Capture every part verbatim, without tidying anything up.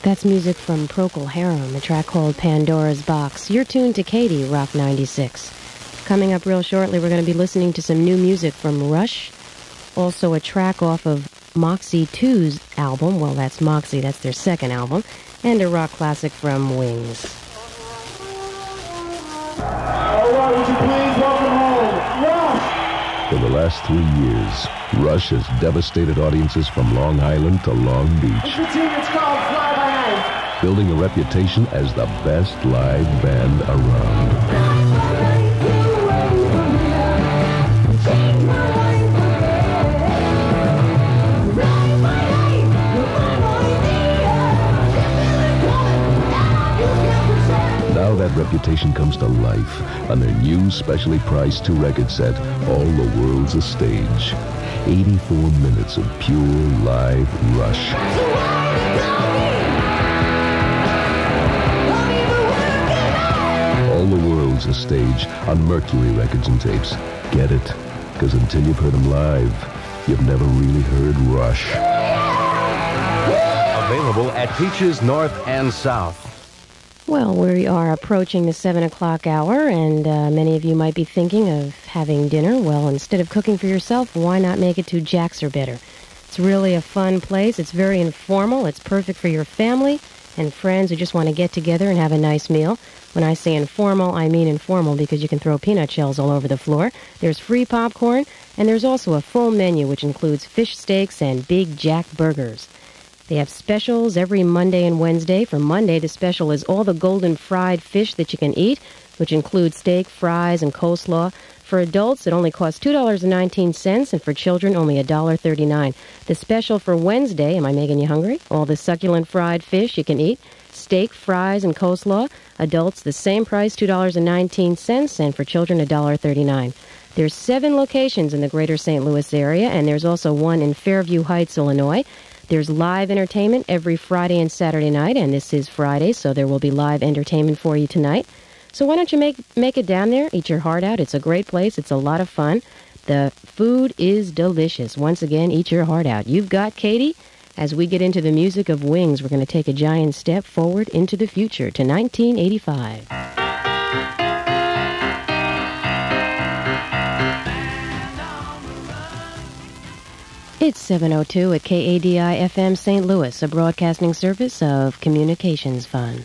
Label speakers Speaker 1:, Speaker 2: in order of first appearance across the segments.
Speaker 1: That's music from Procol Harum, a track called Pandora's Box. You're tuned to Kadi, Rock ninety-six. Coming up real shortly, we're going to be listening to some new music from Rush. Also a track off of Moxie two's album. Well, that's Moxie, that's their second album. And a rock classic from Wings.
Speaker 2: All right, would you please welcome home Rush!
Speaker 3: For the last three years, Rush has devastated audiences from Long Island to Long Beach.
Speaker 2: It's the team that's called Fly By Night.
Speaker 3: Building a reputation as the best live band around. Now that reputation comes to life on their new specially priced two-record set, All the World's a Stage. eighty-four minutes of pure live Rush. All the World's a Stage on Mercury Records and Tapes. Get it? Because until you've heard them live, you've never really heard Rush.
Speaker 4: Available at Peaches North and South.
Speaker 1: Well, we are approaching the seven o'clock hour, and uh, many of you might be thinking of having dinner. Well, instead of cooking for yourself, why not make it to Jack's or Better? It's really a fun place. It's very informal. It's perfect for your family and friends who just want to get together and have a nice meal. When I say informal, I mean informal because you can throw peanut shells all over the floor. There's free popcorn, and there's also a full menu which includes fish steaks and Big Jack burgers. They have specials every Monday and Wednesday. For Monday, the special is all the golden fried fish that you can eat, which includes steak, fries, and coleslaw. For adults, it only costs two dollars and nineteen cents, and for children, only one dollar and thirty-nine cents. The special for Wednesday, am I making you hungry? All the succulent fried fish you can eat, steak, fries, and coleslaw. Adults, the same price, two dollars and nineteen cents, and for children, one dollar and thirty-nine cents. There's seven locations in the greater Saint Louis area, and there's also one in Fairview Heights, Illinois. There's live entertainment every Friday and Saturday night, and this is Friday, so there will be live entertainment for you tonight. So why don't you make make it down there, eat your heart out. It's a great place. It's a lot of fun. The food is delicious. Once again, eat your heart out. You've got Kadi. As we get into the music of Wings, we're going to take a giant step forward into the future to nineteen eighty-five. It's seven oh two at K A D I F M Saint Louis, a broadcasting service of Communications Fund.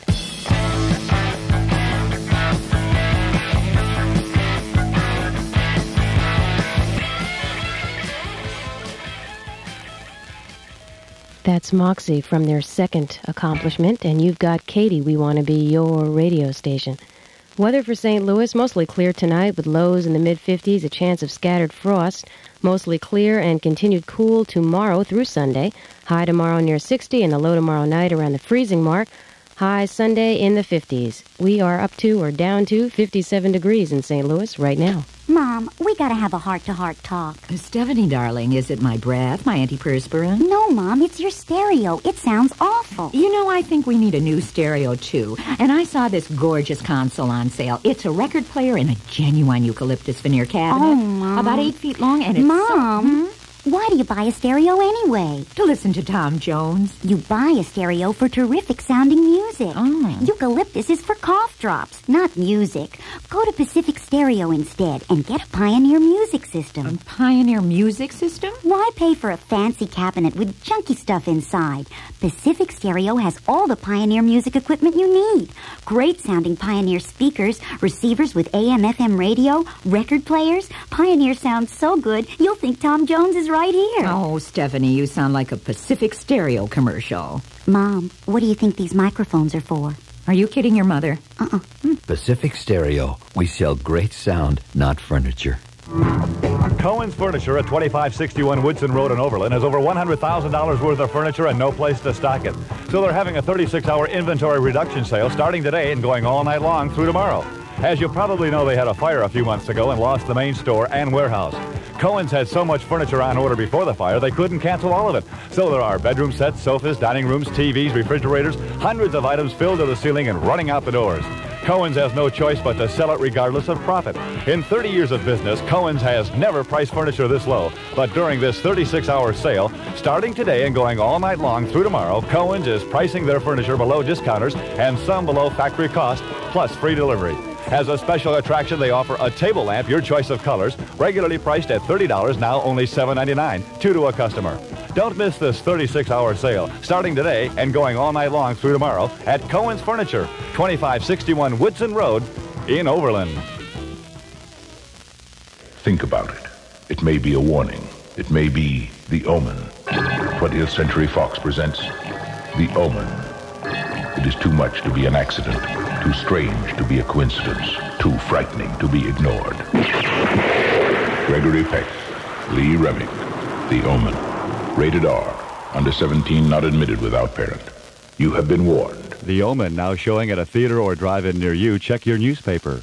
Speaker 1: That's Moxie from their second accomplishment, and you've got Kadi. We want to be your radio station. Weather for Saint Louis, mostly clear tonight with lows in the mid fifties, a chance of scattered frost. Mostly clear and continued cool tomorrow through Sunday. High tomorrow near sixty and the low tomorrow night around the freezing mark. High Sunday in the fifties. We are up to or down to fifty-seven degrees in Saint Louis right now.
Speaker 5: Mom, we gotta have a heart-to-heart talk.
Speaker 6: Stephanie, darling, is it my breath, my antiperspirant?
Speaker 5: No, Mom, it's your stereo. It sounds awful.
Speaker 6: You know, I think we need a new stereo, too. And I saw this gorgeous console on sale. It's a record player in a genuine eucalyptus veneer cabinet.
Speaker 5: Oh, Mom.
Speaker 6: About eight feet long, and it's
Speaker 5: Mom,
Speaker 6: so, hmm?
Speaker 5: Why do you buy a stereo anyway?
Speaker 6: To listen to Tom Jones.
Speaker 5: You buy a stereo for terrific-sounding music.
Speaker 6: Oh.
Speaker 5: Eucalyptus is for cough drops, not music. Go to Pacific Stereo instead and get a Pioneer music system.
Speaker 6: A Pioneer music system?
Speaker 5: Why pay for a fancy cabinet with junky stuff inside? Pacific Stereo has all the Pioneer music equipment you need. Great-sounding Pioneer speakers, receivers with A M F M radio, record players. Pioneer sounds so good, you'll think Tom Jones is right here.
Speaker 6: Oh, Stephanie, you sound like a Pacific Stereo commercial.
Speaker 5: Mom, what do you think these microphones are for?
Speaker 6: Are you kidding your mother?
Speaker 5: Uh-uh.
Speaker 6: Hmm.
Speaker 7: Pacific Stereo. We sell great sound, not furniture.
Speaker 8: Cohen's Furniture at twenty-five sixty-one Woodson Road in Overland has over one hundred thousand dollars worth of furniture and no place to stock it. So they're having a thirty-six hour inventory reduction sale starting today and going all night long through tomorrow. As you probably know, they had a fire a few months ago and lost the main store and warehouse. Cohen's had so much furniture on order before the fire, they couldn't cancel all of it. So there are bedroom sets, sofas, dining rooms, T Vs, refrigerators, hundreds of items filled to the ceiling and running out the doors. Cohen's has no choice but to sell it regardless of profit. In thirty years of business, Cohen's has never priced furniture this low. But during this thirty-six hour sale, starting today and going all night long through tomorrow, Cohen's is pricing their furniture below discounters and some below factory cost, plus free delivery. As a special attraction, they offer a table lamp, your choice of colors, regularly priced at thirty dollars, now only seven ninety-nine, two to a customer. Don't miss this thirty-six hour sale, starting today and going all night long through tomorrow at Cohen's Furniture, twenty-five sixty-one Woodson Road in Overland.
Speaker 9: Think about it. It may be a warning. It may be the omen. twentieth Century Fox presents The Omen. It is too much to be an accident, too strange to be a coincidence, too frightening to be ignored. Gregory Peck, Lee Remick, The Omen. Rated R. Under seventeen, not admitted without parent. You have been warned.
Speaker 8: The Omen, now showing at a theater or drive-in near you. Check your newspaper.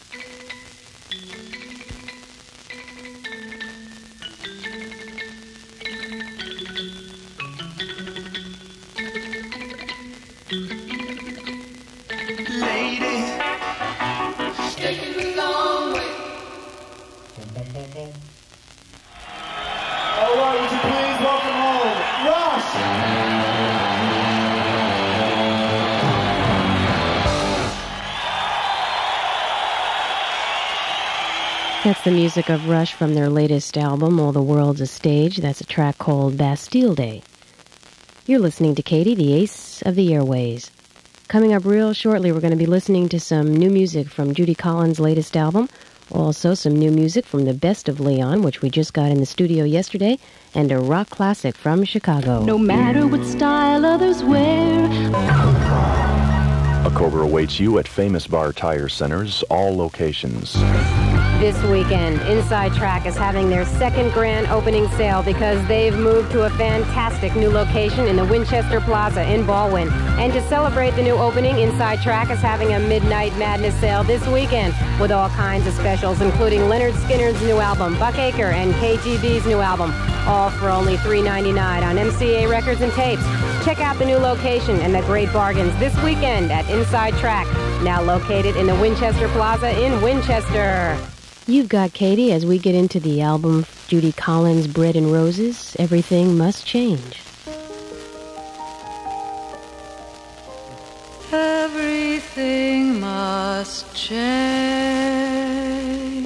Speaker 1: That's the music of Rush from their latest album, All the World's a Stage. That's a track called Bastille Day. You're listening to Katie, the ace of the airways. Coming up real shortly, we're going to be listening to some new music from Judy Collins' latest album. Also, some new music from The Best of Leon, which we just got in the studio yesterday, and a rock classic from Chicago.
Speaker 10: No matter what style others wear.
Speaker 11: A Cobra awaits you at Famous Bar Tire Centers, all locations.
Speaker 1: This weekend, Inside Track is having their second grand opening sale because they've moved to a fantastic new location in the Winchester Plaza in Baldwin. And to celebrate the new opening, Inside Track is having a Midnight Madness sale this weekend with all kinds of specials, including Leonard Skinner's new album, Buck Aker, and K G B's new album, all for only three ninety-nine on M C A Records and Tapes. Check out the new location and the great bargains this weekend at Inside Track, now located in the Winchester Plaza in Winchester. You've got Katie as we get into the album Judy Collins' Bread and Roses, Everything Must Change.
Speaker 10: Everything must change.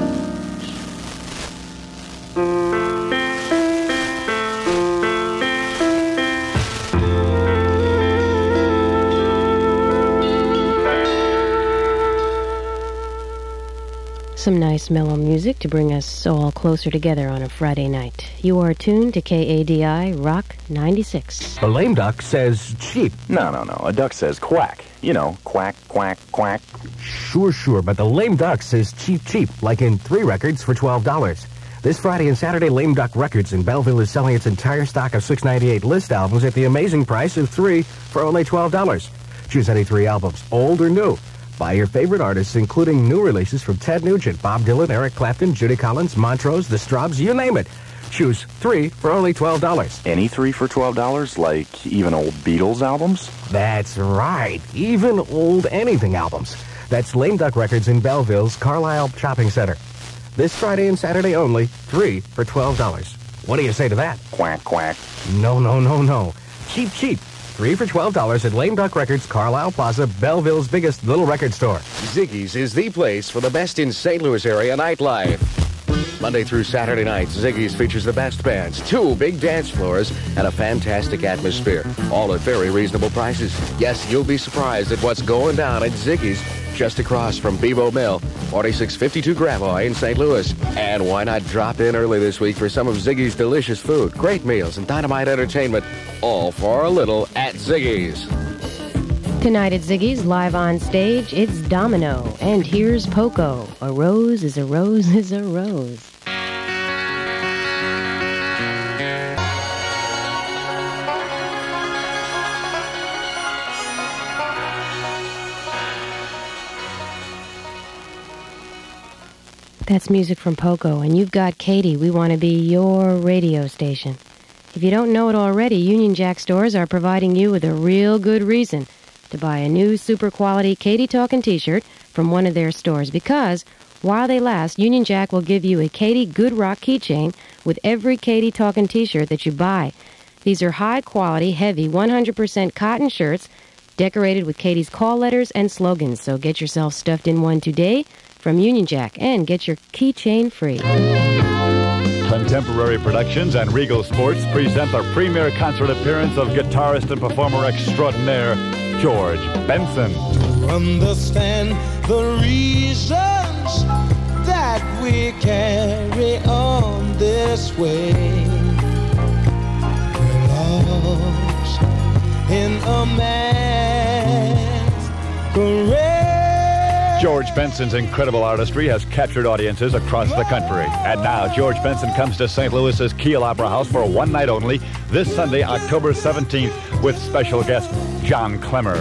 Speaker 1: Some nice mellow music to bring us all closer together on a Friday night. You are tuned to K A D I Rock ninety-six.
Speaker 12: A lame duck says cheap.
Speaker 11: No, no, no. A duck says quack. You know, quack, quack, quack.
Speaker 12: Sure, sure, but the lame duck says cheap, cheap, like in three records for twelve dollars. This Friday and Saturday, Lame Duck Records in Belleville is selling its entire stock of six ninety-eight list albums at the amazing price of three for only twelve dollars. Choose any three albums, old or new. Buy your favorite artists, including new releases from Ted Nugent, Bob Dylan, Eric Clapton, Judy Collins, Montrose, The Straubs, you name it. Choose three for only twelve dollars.
Speaker 11: Any three for twelve dollars, like even old Beatles albums?
Speaker 12: That's right, even old anything albums. That's Lame Duck Records in Belleville's Carlisle Shopping Center. This Friday and Saturday only, three for twelve dollars. What do you say to that?
Speaker 11: Quack, quack.
Speaker 12: No, no, no, no. Cheap, cheap. Three for twelve dollars at Lame Duck Records, Carlisle Plaza, Belleville's biggest little record store.
Speaker 13: Ziggy's is the place for the best in Saint Louis area nightlife. Monday through Saturday nights, Ziggy's features the best bands, two big dance floors, and a fantastic atmosphere, all at very reasonable prices. Yes, you'll be surprised at what's going down at Ziggy's, just across from Bevo Mill, forty-six fifty-two Gravois in Saint Louis. And why not drop in early this week for some of Ziggy's delicious food, great meals, and dynamite entertainment, all for a little at Ziggy's.
Speaker 1: Tonight at Ziggy's, live on stage, it's Domino, and here's Poco. A rose is a rose is a rose. That's music from Poco, and you've got Katie. We want to be your radio station. If you don't know it already, Union Jack stores are providing you with a real good reason to buy a new super quality Katie Talkin' t-shirt from one of their stores, because while they last, Union Jack will give you a Kadi Good Rock keychain with every Kadi Talkin' t-shirt that you buy. These are high-quality, heavy, one hundred percent cotton shirts decorated with Kadi's call letters and slogans. So get yourself stuffed in one today from Union Jack and get your keychain free.
Speaker 8: Contemporary Productions and Regal Sports present their premier concert appearance of guitarist and performer extraordinaire George Benson.
Speaker 14: Understand the reasons that we carry on this way. We're lost in a man's career.
Speaker 8: George Benson's incredible artistry has captured audiences across the country. And now, George Benson comes to Saint Louis's Kiel Opera House for one night only, this Sunday, October seventeenth, with special guest John Clemmer.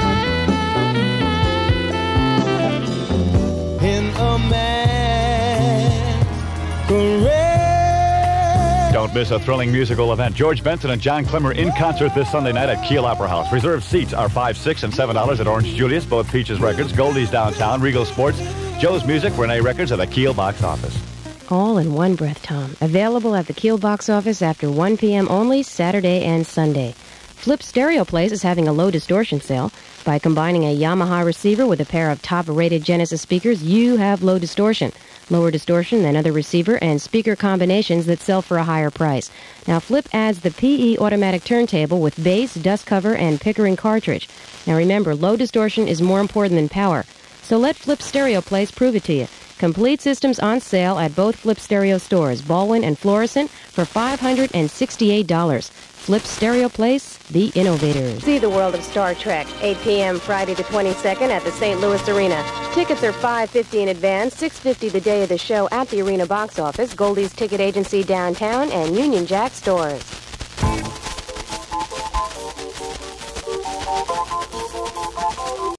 Speaker 14: In a man's career.
Speaker 8: Don't miss a thrilling musical event. George Benson and John Clemmer in concert this Sunday night at Kiel Opera House. Reserved seats are five, six, and seven dollars at Orange Julius, both Peaches Records, Goldie's Downtown, Regal Sports, Joe's Music, Renee Records, and the Kiel Box Office.
Speaker 1: All in one breath, Tom. Available at the Kiel Box Office after one p.m. only, Saturday and Sunday. Flip Stereo Place is having a low distortion sale. By combining a Yamaha receiver with a pair of top-rated Genesis speakers, you have low distortion. Lower distortion than other receiver and speaker combinations that sell for a higher price. Now, Flip adds the P E automatic turntable with bass, dust cover, and Pickering cartridge. Now, remember, low distortion is more important than power. So let Flip Stereo Place prove it to you. Complete systems on sale at both Flip Stereo stores, Baldwin and Florissant, for five hundred sixty-eight dollars. Flip Stereo Place, the innovators. See the world of Star Trek, eight p.m. Friday the twenty-second at the Saint Louis Arena. Tickets are five dollars and fifty cents in advance, six dollars and fifty cents the day of the show at the Arena box office, Goldie's Ticket Agency downtown, and Union Jack stores.